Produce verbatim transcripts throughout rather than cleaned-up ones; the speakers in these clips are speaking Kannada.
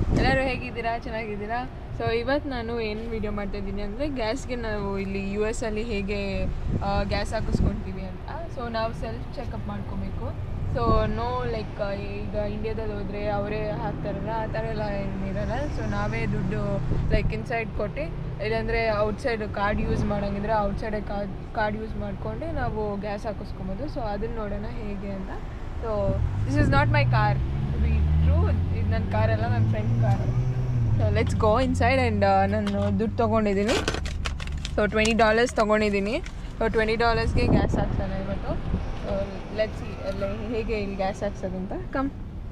ಎಲ್ಲರೂ ಹೇಗಿದ್ದೀರಾ? ಚೆನ್ನಾಗಿದ್ದೀರಾ? ಸೊ ಇವತ್ತು ನಾನು ಏನು ವೀಡಿಯೋ ಮಾಡ್ತಾಯಿದ್ದೀನಿ ಅಂದರೆ ಗ್ಯಾಸ್ಗೆ ನಾವು ಇಲ್ಲಿ ಯು ಎಸ್ ಅಲ್ಲಿ ಹೇಗೆ ಗ್ಯಾಸ್ ಹಾಕಿಸ್ಕೊಳ್ತೀವಿ ಅಂತ. ಸೊ ನಾವು ಸೆಲ್ಫ್ ಚೆಕಪ್ ಮಾಡ್ಕೋಬೇಕು. ಸೊ ನೋ ಲೈಕ್ ಈಗ ಇಂಡಿಯಾದಲ್ಲಿ ಹೋದರೆ ಅವರೇ ಹಾಕ್ತಾರಲ್ಲ, ಆ ಥರ ಎಲ್ಲ ಏನಿರಲ್ಲ. ಸೊ ನಾವೇ ದುಡ್ಡು ಲೈಕ್ ಇನ್ಸೈಡ್ ಕೊಟ್ಟು, ಇಲ್ಲಾಂದರೆ ಔಟ್ಸೈಡ್ ಕಾರ್ಡ್ ಯೂಸ್ ಮಾಡೋಂಗಿದ್ರೆ ಔಟ್ಸೈಡೆ ಕಾರ್ಡ್ ಕಾರ್ಡ್ ಯೂಸ್ ಮಾಡಿಕೊಂಡು ನಾವು ಗ್ಯಾಸ್ ಹಾಕಿಸ್ಕೊಬೋದು. ಸೊ ಅದನ್ನು ನೋಡೋಣ ಹೇಗೆ ಅಂತ. So this is not my car to be true. ಇದು ನನ್ನ ಕಾರಲ್ಲ, ನನ್ನ friend car. So let's go inside. And ನಾನು ದುಡ್ಡು ತೊಗೊಂಡಿದ್ದೀನಿ. ಸೊ ಟ್ವೆಂಟಿ ಡಾಲರ್ಸ್ ತೊಗೊಂಡಿದ್ದೀನಿ. ಸೊ ಟ್ವೆಂಟಿ ಡಾಲರ್ಸ್ಗೆ ಗ್ಯಾಸ್ ಹಾಕ್ಸೋಣ ಇವತ್ತು. ಸೊ ಲೆಟ್ಸ್ ಎಲ್ಲ ಹೇಗೆ ಇಲ್ಲಿ ಗ್ಯಾಸ್ ಹಾಕ್ಸೋದು ಅಂತ. ಕಮ್,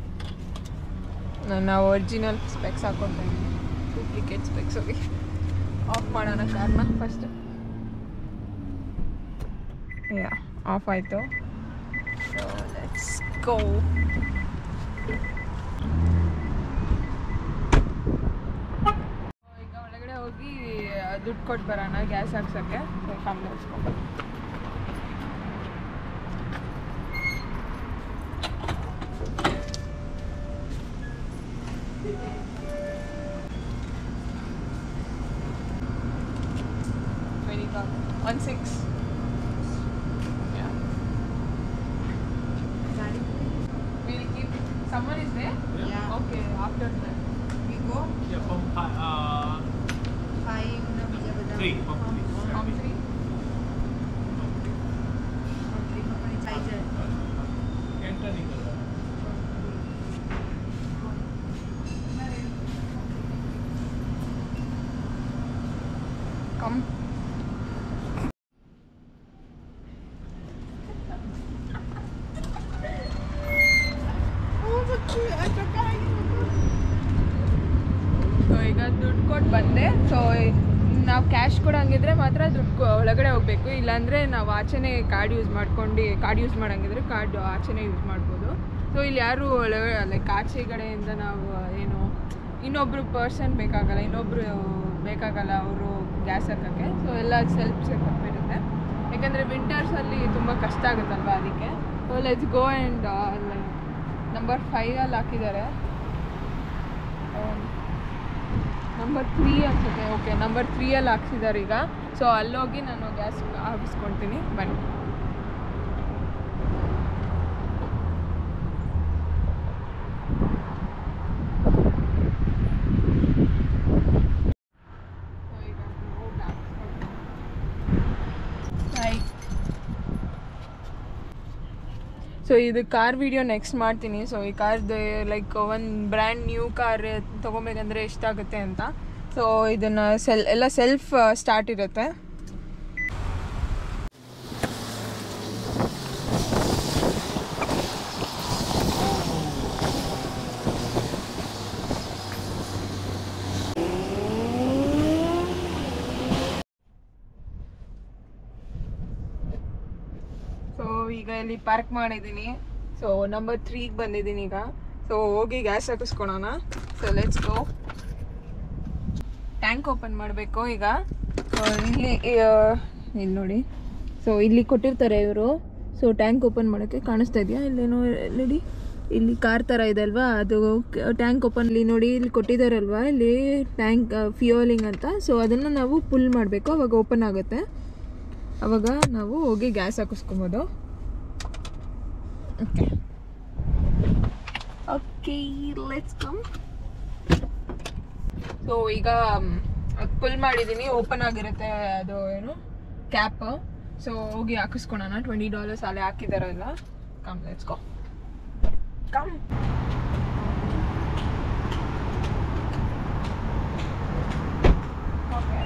ನಾನು ಒರಿಜಿನಲ್ ಸ್ಪೆಕ್ಸ್ ಹಾಕ್ಕೊಳ್ತಾ ಇದ್ದೀನಿ, ಡೂಪ್ಲಿಕೇಟ್ ಸ್ಪೆಕ್ಸ್. ಹೋಗಿ ಆಫ್ ಮಾಡೋಣ ಕಾರ್ನ ಫಸ್ಟ್. ಯಾ, ಆಫ್ ಆಯಿತು. So let's go. ಈಗ ಒಳಗಡೆ ಹೋಗಿ ದುಡ್ಡು ಕೊಟ್ಟು ಬರೋಣ ಗ್ಯಾಸ್ ಹಾಕ್ಸೋಕ್ಕೆ. ಕಮ್ಮಿ ಹಚ್ಕೊಂಡು one six. Yeah. We'll keep. Someone is there? Yeah. Okay. After that, We go Yeah, from uh, five na bija bada. three. From from three. from three. From three pa pani charger. Enter निकल रहा है. Come. ಸೊ ಈಗ ದುಡ್ಡು ಕೊಟ್ಟು ಬಂದೆ. ಸೊ ನಾವು ಕ್ಯಾಶ್ ಕೊಡೋಂಗಿದ್ರೆ ಮಾತ್ರ ದುಡ್ಡು ಒಳಗಡೆ ಹೋಗಬೇಕು, ಇಲ್ಲಾಂದರೆ ನಾವು ಆಚೆನೇ ಕಾರ್ಡ್ ಯೂಸ್ ಮಾಡ್ಕೊಂಡು ಕಾರ್ಡ್ ಯೂಸ್ ಮಾಡೋಂಗಿದ್ರೆ ಕಾರ್ಡ್ ಆಚೆನೇ ಯೂಸ್ ಮಾಡ್ಬೋದು. ಸೊ ಇಲ್ಲಿ ಯಾರು ಒಳಗಡೆ ಲೈಕ್ ಆಚೆ ಕಡೆಯಿಂದ ನಾವು ಏನು ಇನ್ನೊಬ್ಬರು ಪರ್ಸನ್ ಬೇಕಾಗಲ್ಲ, ಇನ್ನೊಬ್ಬರು ಬೇಕಾಗಲ್ಲ ಅವರು ಗ್ಯಾಸ್ ಹಾಕೋಕ್ಕೆ. ಸೊ ಎಲ್ಲ ಸೆಲ್ಫ್ ಚೆಕಪ್ ಇರುತ್ತೆ, ಯಾಕಂದರೆ ವಿಂಟರ್ಸಲ್ಲಿ ತುಂಬ ಕಷ್ಟ ಆಗುತ್ತಲ್ವ, ಅದಕ್ಕೆ. So let's go. And like number ಫೈವಲ್ಲಿ ಹಾಕಿದ್ದಾರೆ, ನಂಬರ್ ತ್ರೀ ಅನ್ಸುತ್ತೆ. ಓಕೆ, ನಂಬರ್ ತ್ರೀಯಲ್ಲಿ ಹಾಕ್ಸಿದ್ದಾರೆ ಈಗ. ಸೊ ಅಲ್ಲೋಗಿ ನಾನು ಗ್ಯಾಸ್ ಹಾಕಿಸ್ಕೊಳ್ತೀನಿ, ಬನ್ನಿ. ಸೊ ಇದು ಕಾರ್ ವಿಡಿಯೋ ನೆಕ್ಸ್ಟ್ ಮಾಡ್ತೀನಿ. ಸೊ ಈ ಕಾರ್ದು ಲೈಕ್ ಒಂದು ಬ್ರ್ಯಾಂಡ್ ನ್ಯೂ ಕಾರ್ ತೊಗೊಬೇಕಂದ್ರೆ ಎಷ್ಟಾಗುತ್ತೆ ಅಂತ. ಸೊ ಇದನ್ನು ಸೆಲ್ ಎಲ್ಲ ಸೆಲ್ಫ್ ಸ್ಟಾರ್ಟ್ ಇರುತ್ತೆ. ಸೊ ಈಗ ಇಲ್ಲಿ ಪಾರ್ಕ್ ಮಾಡಿದ್ದೀನಿ. ಸೊ ನಂಬರ್ ತ್ರೀಗೆ ಬಂದಿದ್ದೀನಿ ಈಗ. ಸೊ ಹೋಗಿ ಗ್ಯಾಸ್ ಹಾಕಿಸ್ಕೊಳೋಣ. So let's go. Tank open ಮಾಡಬೇಕು ಈಗ. ಸೊ ಇಲ್ಲಿ ಇಲ್ಲಿ ನೋಡಿ, ಸೊ ಇಲ್ಲಿ ಕೊಟ್ಟಿರ್ತಾರೆ ಇವರು. ಸೊ ಟ್ಯಾಂಕ್ ಓಪನ್ ಮಾಡೋಕ್ಕೆ ಕಾಣಿಸ್ತಾ ಇದೆಯಾ? ಇಲ್ಲೇನೋ ನೋಡಿ, ಇಲ್ಲಿ ಕಾರ್ ಥರ ಇದೆ ಅಲ್ವಾ, ಅದು ಟ್ಯಾಂಕ್ ಓಪನ್. ಇಲ್ಲಿ ನೋಡಿ, ಇಲ್ಲಿ ಕೊಟ್ಟಿದ್ದಾರಲ್ವಾ, ಇಲ್ಲಿ ಟ್ಯಾಂಕ್ ಫ್ಯೂಯಲಿಂಗ್ ಅಂತ. ಸೊ ಅದನ್ನು ನಾವು ಪುಲ್ ಮಾಡಬೇಕು, ಅವಾಗ ಓಪನ್ ಆಗುತ್ತೆ. ಅವಾಗ ನಾವು ಹೋಗಿ ಗ್ಯಾಸ್ ಹಾಕಿಸ್ಕೊಬೋದು. Okay okay let's come. So ಈಗ ಪುಲ್ ಮಾಡಿದ್ದೀನಿ, ಓಪನ್ ಆಗಿರುತ್ತೆ ಅದು ಏನು ಕ್ಯಾಪ್. ಸೊ ಹೋಗಿ ಹಾಕಿಸ್ಕೊಳೋಣ. ಟ್ವೆಂಟಿ ಡಾಲರ್ಸ್ ಅಲ್ಲೇ ಹಾಕಿದಾರಲ್ಲ. Come let's go. Come. Okay,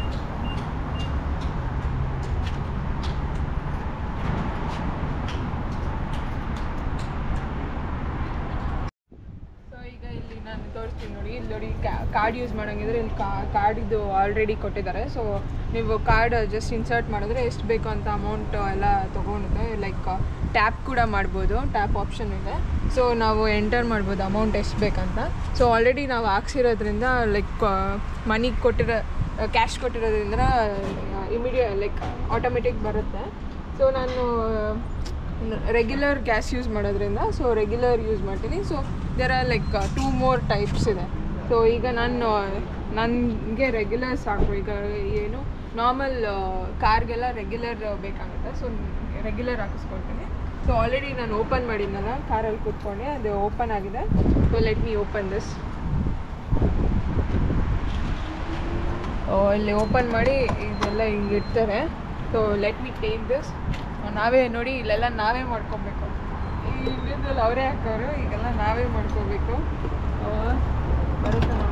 ನಾನು ತೋರಿಸ್ತೀನಿ ನೋಡಿ. ಇಲ್ಲಿ ನೋಡಿ, ಕಾರ್ಡ್ ಯೂಸ್ ಮಾಡೋಂಗಿದ್ರೆ ಇಲ್ಲಿ ಕಾರ್ಡಿದು ಆಲ್ರೆಡಿ ಕೊಟ್ಟಿದ್ದಾರೆ. ಸೊ ನೀವು ಕಾರ್ಡ್ ಜಸ್ಟ್ ಇನ್ಸರ್ಟ್ ಮಾಡಿದ್ರೆ ಎಷ್ಟು ಬೇಕು ಅಂತ ಅಮೌಂಟ್ ಎಲ್ಲ ತೊಗೊಂಡಿದೆ. ಲೈಕ್ ಟ್ಯಾಪ್ ಕೂಡ ಮಾಡ್ಬೋದು, ಟ್ಯಾಪ್ ಆಪ್ಷನ್ ಇದೆ. ಸೊ ನಾವು ಎಂಟರ್ ಮಾಡ್ಬೋದು ಅಮೌಂಟ್ ಎಷ್ಟು ಬೇಕಂತ. ಸೊ ಆಲ್ರೆಡಿ ನಾವು ಹಾಕ್ಸಿರೋದ್ರಿಂದ ಲೈಕ್ ಮನಿ ಕೊಟ್ಟಿರೋ ಕ್ಯಾಶ್ ಕೊಟ್ಟಿರೋದ್ರಿಂದ ಇಮಿಡಿಯೇಟ್ ಲೈಕ್ ಆಟೋಮೆಟಿಕ್ ಬರುತ್ತೆ. ಸೊ ನಾನು ರೆಗ್ಯುಲರ್ ಗ್ಯಾಸ್ ಯೂಸ್ ಮಾಡೋದ್ರಿಂದ ಸೊ ರೆಗ್ಯುಲರ್ ಯೂಸ್ ಮಾಡ್ತೀನಿ. So there are like two more types ಇದೆ. ಸೊ ಈಗ ನಾನು ನನಗೆ ರೆಗ್ಯುಲರ್ ಸಾಕು. ಈಗ ಏನು ನಾರ್ಮಲ್ ಕಾರ್ಗೆಲ್ಲ ರೆಗ್ಯುಲರ್ ಬೇಕಾಗುತ್ತೆ, ಸೊ ರೆಗ್ಯುಲರ್ ಹಾಕಿಸ್ಕೊಳ್ತೀನಿ. ಸೊ ಆಲ್ರೆಡಿ ನಾನು ಓಪನ್ ಮಾಡಿದ್ನಲ್ಲ ಕಾರಲ್ಲಿ ಕೂತ್ಕೊಂಡೆ, ಅದು ಓಪನ್ ಆಗಿದೆ. So let me open this. ಇಲ್ಲಿ ಓಪನ್ ಮಾಡಿ ಇದೆಲ್ಲ ಹಿಂಗೆ ಇಡ್ತಾರೆ. So let me take this. ನಾವೇ ನೋಡಿ ಇಲ್ಲೆಲ್ಲ ನಾವೇ ಮಾಡ್ಕೊಬೇಕು. ಈ ವಿಡಿಯೋದಲ್ಲಿ ಅವರೇ ಹಾಕೋರು, ಈಗೆಲ್ಲ ನಾವೇ ಮಾಡ್ಕೋಬೇಕು. ಬರುತ್ತೆ ನೋಡೋಣ.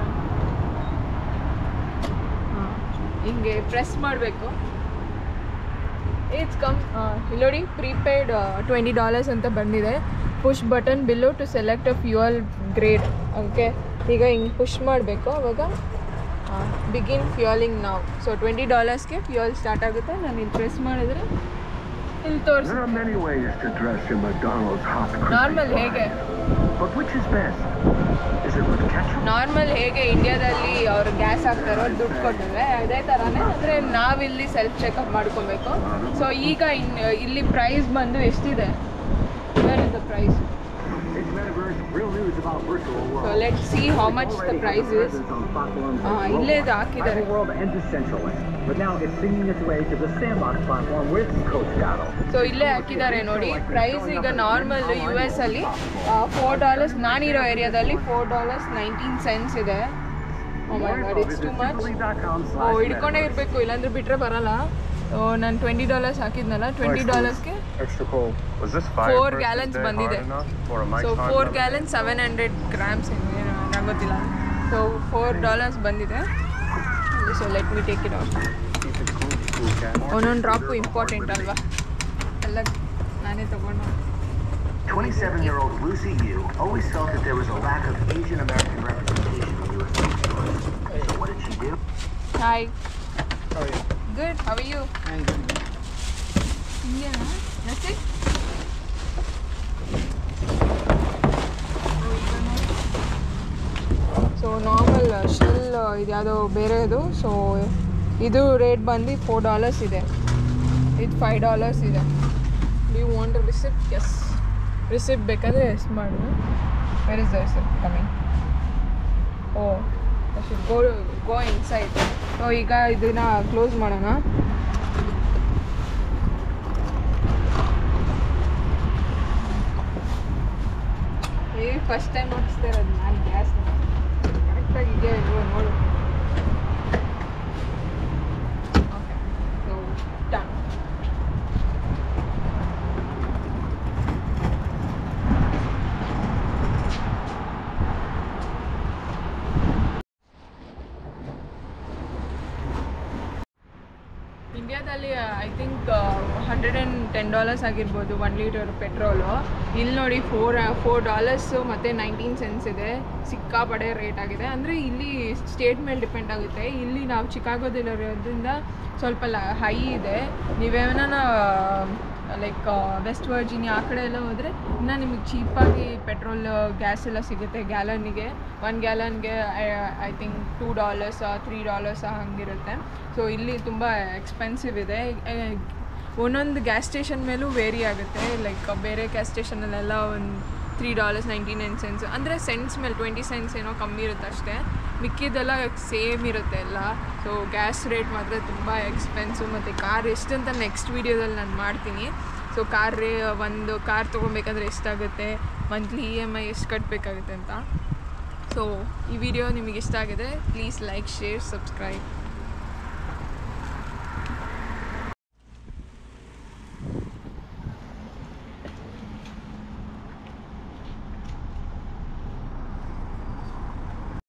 ಹಾಂ, ಹಿಂಗೆ ಪ್ರೆಸ್ ಮಾಡಬೇಕು. ಇಟ್ಸ್ ಕಮ್ ಇಲ್ಲಿ ನೋಡಿ, ಪ್ರೀಪೇಯ್ಡ್ ಟ್ವೆಂಟಿ ಡಾಲರ್ಸ್ ಅಂತ ಬಂದಿದೆ. Push button below to select a fuel grade. Okay, ಈಗ ಹಿಂಗೆ ಪುಷ್ ಮಾಡಬೇಕು. ಅವಾಗ ಬಿಗಿನ್ ಫ್ಯೂಯಲಿಂಗ್ ನಾವು. ಸೊ ಟ್ವೆಂಟಿ ಡಾಲರ್ಸ್ಗೆ ಫ್ಯೂಯಲ್ ಸ್ಟಾರ್ಟ್ ಆಗುತ್ತೆ. ನಾನು ಇಲ್ಲಿ ಪ್ರೆಸ್ ಮಾಡಿದ್ರೆ ಇಲ್ಲಿ ತೋರಿಸಿ. ನಾರ್ಮಲ್ ಹೇಗೆ ನಾರ್ಮಲ್ ಹೇಗೆ ಇಂಡಿಯಾದಲ್ಲಿ ಅವರು ಗ್ಯಾಸ್ ಹಾಕ್ತಾರೋ ದುಡ್ಡು ಕೊಟ್ಟಿದ್ರೆ ಅದೇ ಥರನೇ, ಅಂದರೆ ನಾವಿಲ್ಲಿ ಸೆಲ್ಫ್ ಚೆಕಪ್ ಮಾಡ್ಕೋಬೇಕು. ಸೊ ಈಗ ಇನ್ ಇಲ್ಲಿ ಪ್ರೈಸ್ ಬಂದು ಎಷ್ಟಿದೆ? Where is the price? So let's see how much the price is. Ah, ಇಲ್ಲೇ ಇದು ಹಾಕಿದ್ದಾರೆ. ಸೊ ಇಲ್ಲೇ ಹಾಕಿದ್ದಾರೆ ನೋಡಿ ಪ್ರೈಸ್. ಈಗ ನಾರ್ಮಲ್ ಯು ಎಸ್ ಅಲ್ಲಿ ಫೋರ್ ಡಾಲರ್ಸ್, ನಾನಿರೋ ಏರಿಯಾದಲ್ಲಿ ಫೋರ್ ಡಾಲರ್ಸ್ ನೈನ್ಟೀನ್ ಸೆನ್ಸ್ ಇದೆ. Oh my God, it's too much. ಓ ಹಿಡ್ಕೊಂಡೇ ಇರಬೇಕು, ಇಲ್ಲಾಂದ್ರೆ ಬಿಟ್ಟರೆ ಬರಲ್ಲ. ಸೊ ನಾನು ಟ್ವೆಂಟಿ ಡಾಲರ್ಸ್ ಹಾಕಿದ್ನಲ್ಲ, ಟ್ವೆಂಟಿ ಡಾಲರ್ಸ್ಗೆ ಫೋರ್ ಗ್ಯಾಲನ್ಸ್ ಬಂದಿದೆ. So four gallons seven hundred grams ಏನು ನಂಗೆ ಗೊತ್ತಿಲ್ಲ. ಸೊ ಫೋರ್ ಡಾಲರ್ಸ್ ಬಂದಿದೆ. So let me take it out. ಒಂದೊಂದು ಡ್ರಾಪು ಇಂಪಾರ್ಟೆಂಟ್ ಅಲ್ವಾ, ಎಲ್ಲ ನಾನೇ ತೊಗೊಂಡು. twenty-seven-year-old Lucy Yu always felt that there was a lack of Asian American representation in U S So what did she do? Hi. How are you? Good. How are you? I'm good. Indian, huh? That's it? So normal Shell ಇದು ಯಾವುದೋ ಬೇರೆದು. ಸೊ ಇದು ರೇಟ್ ಬಂದು ಫೋರ್ ಡಾಲರ್ಸ್ ಇದೆ, ಇದು ಫೈವ್ ಡಾಲರ್ಸ್ ಇದೆ. Do you want receipt? Yes, receipt ಬೇಕಾದರೆ ಎಸ್ ಮಾಡು. Where is the receipt coming? Oh go go inside. So ಈಗ ಇದನ್ನ ಕ್ಲೋಸ್ ಮಾಡೋಣ. ಏ ಫಸ್ಟ್ ಟೈಮ್ ಹಾಕಿಸ್ತಾ ಇರೋದು ನಾನು ಗ್ಯಾಸ್ ಕರೆಕ್ಟಾಗಿ ಇದೆಯಾ ಇಲ್ವೋ ನೋಡು. Okay, so done. ಇಂಡಿಯಾದಲ್ಲಿ I think hundred and ten dollars ಆಗಿರ್ಬೋದು ಒನ್ ಲೀಟರ್ ಪೆಟ್ರೋಲು. ಇಲ್ಲಿ ನೋಡಿ ಫೋರ್ ಫೋರ್ ಡಾಲರ್ಸು ಮತ್ತು ನೈನ್ಟೀನ್ ಸೆನ್ಸ್ ಇದೆ. ಸಿಕ್ಕಾಪಡೆ ರೇಟ್ ಆಗಿದೆ. ಅಂದರೆ ಇಲ್ಲಿ ಸ್ಟೇಟ್ ಮೇಲೆ ಡಿಪೆಂಡ್ ಆಗುತ್ತೆ. ಇಲ್ಲಿ ನಾವು ಚಿಕಾಗೋದಲ್ಲಿರೋದ್ರಿಂದ ಸ್ವಲ್ಪ ಲ ಹೈ ಇದೆ. ನೀವೇನ ಲೈಕ್ ವೆಸ್ಟ್ ವರ್ಜಿನಿಯಾ ಆ ಕಡೆ ಎಲ್ಲ ಹೋದರೆ ಇನ್ನೂ ನಿಮಗೆ ಚೀಪಾಗಿ ಪೆಟ್ರೋಲ್ ಗ್ಯಾಸ್ ಎಲ್ಲ ಸಿಗುತ್ತೆ. ಗ್ಯಾಲನ್ನಿಗೆ ಒನ್ ಗ್ಯಾಲನ್ಗೆ I think two dollars three dollars ಹಂಗಿರುತ್ತೆ. ಸೊ ಇಲ್ಲಿ ತುಂಬ ಎಕ್ಸ್ಪೆನ್ಸಿವ್ ಇದೆ. ಒಂದೊಂದು ಗ್ಯಾಸ್ ಸ್ಟೇಷನ್ ಮೇಲೂ ವೇರಿ ಆಗುತ್ತೆ. ಲೈಕ್ ಬೇರೆ ಗ್ಯಾಸ್ ಸ್ಟೇಷನಲ್ಲೆಲ್ಲ ಒಂದು three dollars ninety nine cents, ಅಂದರೆ ಸೆನ್ಸ್ ಮೇಲೆ ಟ್ವೆಂಟಿ ಸೆನ್ಸ್ ಏನೋ ಕಮ್ಮಿ ಇರುತ್ತೆ ಅಷ್ಟೇ. ಮಿಕ್ಕಿದ್ದೆಲ್ಲ ಸೇಮ್ ಇರುತ್ತೆ ಎಲ್ಲ. ಸೊ ಗ್ಯಾಸ್ ರೇಟ್ ಮಾತ್ರ ತುಂಬ ಎಕ್ಸ್ಪೆನ್ಸಿವ್. ಮತ್ತು ಕಾರ್ ಎಷ್ಟಂತ ನೆಕ್ಸ್ಟ್ ವೀಡಿಯೋದಲ್ಲಿ ನಾನು ಮಾಡ್ತೀನಿ. ಸೊ ಕಾರ್ ರೇ ಒಂದು ಕಾರ್ ತೊಗೊಬೇಕಂದ್ರೆ ಎಷ್ಟಾಗುತ್ತೆ, ಮಂತ್ಲಿ ಇ ಎಮ್ ಐ ಎಷ್ಟು ಕಟ್ಟಬೇಕಾಗುತ್ತೆ ಅಂತ. ಸೊ ಈ ವಿಡಿಯೋ ನಿಮಗೆ ಇಷ್ಟ ಆಗಿದೆ, ಪ್ಲೀಸ್ ಲೈಕ್, ಶೇರ್, ಸಬ್ಸ್ಕ್ರೈಬ್.